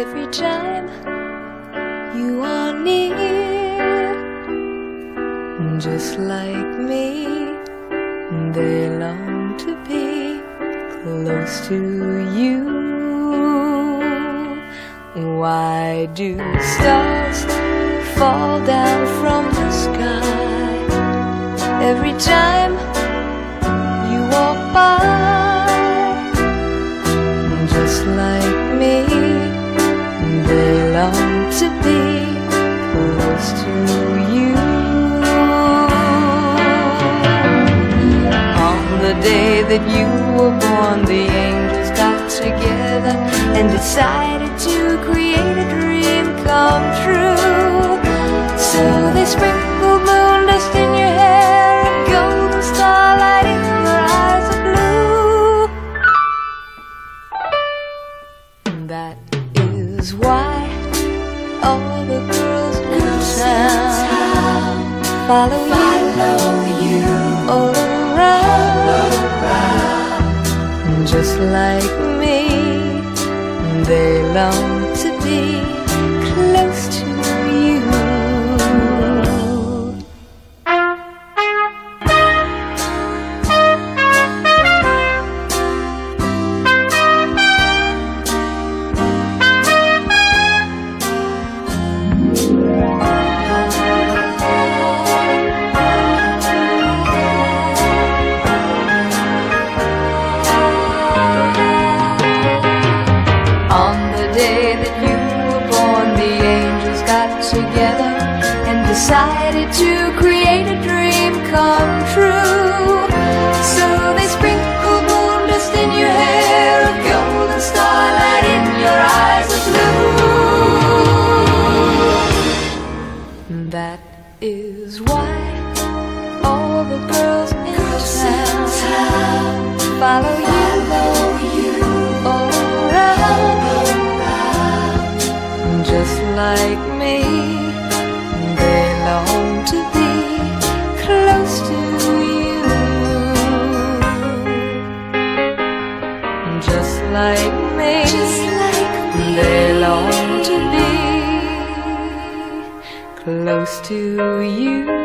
every time you are near. Just like me, they long to be close to you. Why do stars fall down from the sky every time you walk by? Just like me, they long to be close to you. On the day that you were born, the angels got together and decided to create a dream come true. So they sprinkled moon dust in your hair and golden starlight in your eyes of blue. That is why all the girls in town follow you all around. Just like me, they long to be close to you. Together and decided to create a dream come true. So they sprinkled moon dust in your hair, a golden starlight in your eyes of blue. That is why all the girls in town follow you all around. Just like me, they long to be close to you. Just like me, they long to be close to you.